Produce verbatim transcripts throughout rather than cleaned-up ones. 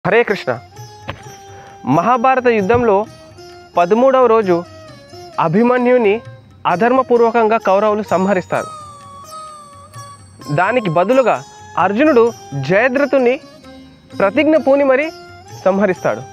హరే కృష్ణ. మహాభారత యుద్ధంలో పదమూడవ రోజు అభిమన్యుని అధర్మపూర్వకంగా కౌరవులు సంహరిస్తారు. దానికి బదులుగా అర్జునుడు జయద్రథుని ప్రతిజ్ఞ పూని మరి సంహరిస్తాడు.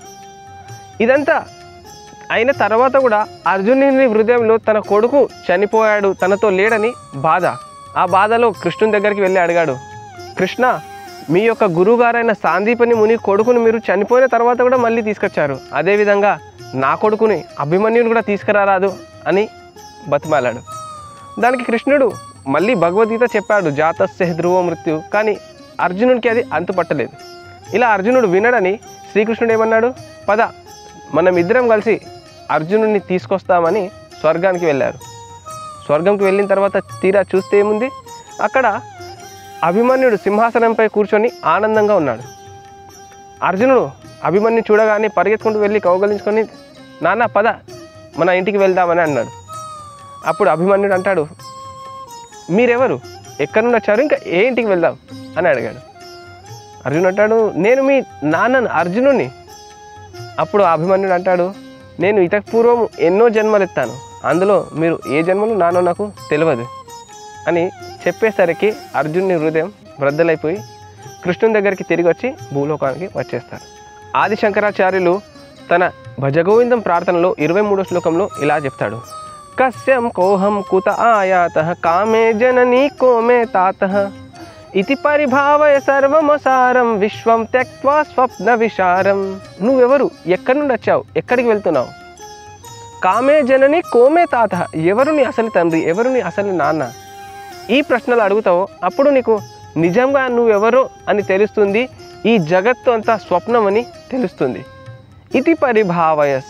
ఇదంతా అయిన తర్వాత కూడా అర్జునుని హృదయంలో తన కొడుకు చనిపోయాడు, తనతో లేడని బాధ. ఆ బాధలో కృష్ణుని దగ్గరికి వెళ్ళి అడిగాడు, కృష్ణ, మీ యొక్క గురువుగారైన సాందీపని ముని కొడుకుని మీరు చనిపోయిన తర్వాత కూడా మళ్ళీ తీసుకొచ్చారు, అదేవిధంగా నా కొడుకుని అభిమన్యుని కూడా తీసుకురారాదు అని బతిమాలాడు. దానికి కృష్ణుడు మళ్ళీ భగవద్గీత చెప్పాడు, జాతస్య ధ్రువ మృత్యు. కానీ అర్జునుడికి అది అంతుపట్టలేదు. ఇలా అర్జునుడు వినడని శ్రీకృష్ణుడు ఏమన్నాడు, పద మనం ఇద్దరం కలిసి అర్జునుడిని తీసుకొస్తామని స్వర్గానికి వెళ్ళారు. స్వర్గంకి వెళ్ళిన తర్వాత తీరా చూస్తే ఏముంది, అక్కడ అభిమన్యుడు సింహాసనంపై కూర్చొని ఆనందంగా ఉన్నాడు. అర్జునుడు అభిమన్యు చూడగానే పరిగెత్తుకుంటూ వెళ్ళి కౌగలించుకొని, నాన్న పద మన ఇంటికి వెళ్దామని అన్నాడు. అప్పుడు అభిమన్యుడు అంటాడు, మీరెవరు, ఎక్కడి నుండి వచ్చారు, ఇంకా ఏ ఇంటికి వెళ్దాం అని అడిగాడు. అర్జునుడు అంటాడు, నేను మీ నాన్నను అర్జునుడిని. అప్పుడు అభిమన్యుడు అంటాడు, నేను ఇతకు పూర్వం ఎన్నో జన్మలు ఎత్తాను, అందులో మీరు ఏ జన్మలు నానో నాకు తెలియదు అని చెప్పేసరికి అర్జునుని హృదయం బ్రద్దలైపోయి కృష్ణుని దగ్గరికి తిరిగి వచ్చి భూలోకానికి వచ్చేస్తారు. ఆది శంకరాచార్యులు తన భజగోవిందం ప్రార్థనలో ఇరవై మూడో శ్లోకంలో ఇలా చెప్తాడు, కస్యం కోహం కుత ఆయాత కామే జననీ కోమే తాత ఇతి పరిభావయ సర్వమసారం విశ్వం త్యక్వా స్వప్న విశారం. నువ్వెవరు, ఎక్కడి నుండి వచ్చావు, ఎక్కడికి వెళ్తున్నావు, కామే జనని కోమే తాత, ఎవరు నీ అసలు తండ్రి, ఎవరు నీ అసలు నాన్న, ఈ ప్రశ్నలు అడుగుతావు. అప్పుడు నీకు నిజంగా నువ్వెవరో అని తెలుస్తుంది, ఈ జగత్తు అంతా స్వప్నం అని తెలుస్తుంది. ఇతి పరిభావయస్,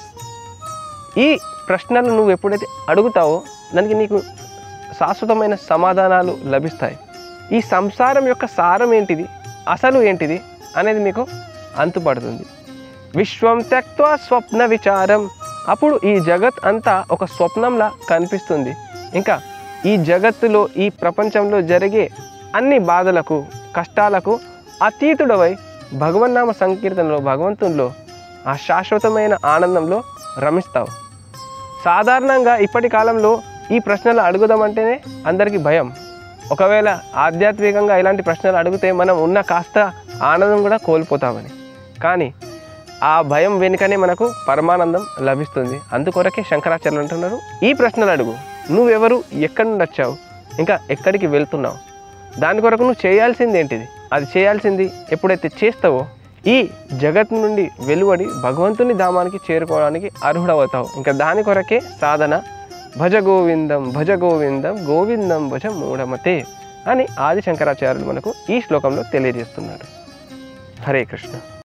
ఈ ప్రశ్నలు నువ్వు ఎప్పుడైతే అడుగుతావో దానికి నీకు శాశ్వతమైన సమాధానాలు లభిస్తాయి. ఈ సంసారం యొక్క సారం ఏంటిది, అసలు ఏంటిది అనేది మీకు అంతుపడుతుంది. విశ్వం త్యక్వా స్వప్న విచారం, అప్పుడు ఈ జగత్ అంతా ఒక స్వప్నంలా కనిపిస్తుంది. ఇంకా ఈ జగత్తులో, ఈ ప్రపంచంలో జరిగే అన్ని బాధలకు, కష్టాలకు అతీతుడవై భగవన్నామ సంకీర్తనలో, భగవంతునిలో ఆ శాశ్వతమైన ఆనందంలో రమిస్తావు. సాధారణంగా ఇప్పటి కాలంలో ఈ ప్రశ్నలు అడుగుదామంటేనే అందరికీ భయం. ఒకవేళ ఆధ్యాత్మికంగా ఇలాంటి ప్రశ్నలు అడిగితే మనం ఉన్న కాస్త ఆనందం కూడా కోల్పోతామని. కానీ ఆ భయం వెనుకనే మనకు పరమానందం లభిస్తుంది. అందుకొరకే శంకరాచార్యులు అంటున్నారు, ఈ ప్రశ్నలు అడుగు, నువ్వెవరు, ఎక్కడి నుండి వచ్చావు, ఇంకా ఎక్కడికి వెళ్తున్నావు, దాని కొరకు నువ్వు చేయాల్సింది ఏంటిది, అది చేయాల్సింది ఎప్పుడైతే చేస్తావో ఈ జగత్ నుండి వెలువడి భగవంతుని ధామానికి చేరుకోవడానికి అర్హుడవుతావు. ఇంకా దాని కొరకే సాధన. భజ గోవిందం భజ గోవిందం గోవిందం భజ మూఢమతే అని ఆది శంకరాచార్యులు మనకు ఈ శ్లోకంలో తెలియజేస్తున్నారు. హరే కృష్ణ.